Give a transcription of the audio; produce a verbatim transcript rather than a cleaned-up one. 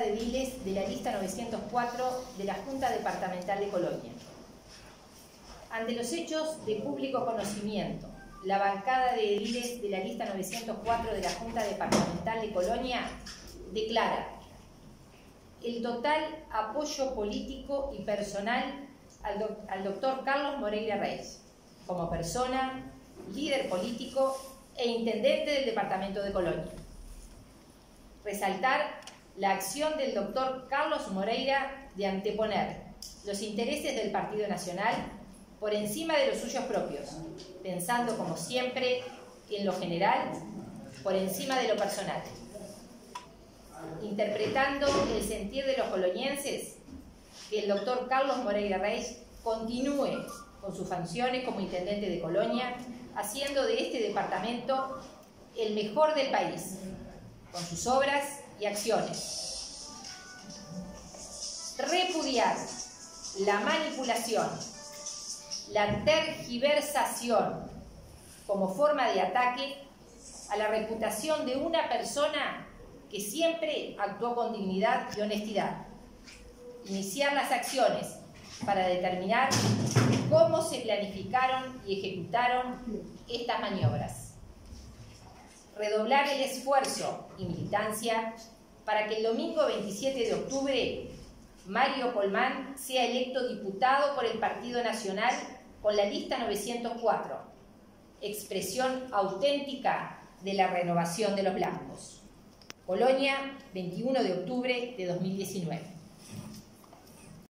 de ediles de la lista novecientos cuatro de la Junta Departamental de Colonia. Ante los hechos de público conocimiento, la bancada de ediles de la lista novecientos cuatro de la Junta Departamental de Colonia declara el total apoyo político y personal al, doc al doctor Carlos Moreira Reis, como persona, líder político e intendente del departamento de Colonia. Resaltar la acción del doctor Carlos Moreira de anteponer los intereses del Partido Nacional por encima de los suyos propios, pensando como siempre en lo general por encima de lo personal. Interpretando el sentir de los colonienses, que el doctor Carlos Moreira Reis continúe con sus funciones como intendente de Colonia, haciendo de este departamento el mejor del país, con sus obras y acciones. Repudiar la manipulación, la tergiversación como forma de ataque a la reputación de una persona que siempre actuó con dignidad y honestidad. Iniciar las acciones para determinar cómo se planificaron y ejecutaron estas maniobras. Redoblar el esfuerzo y militancia para que el domingo veintisiete de octubre Mario Colmán sea electo diputado por el Partido Nacional con la lista novecientos cuatro, expresión auténtica de la renovación de los blancos. Colonia, veintiuno de octubre de dos mil diecinueve.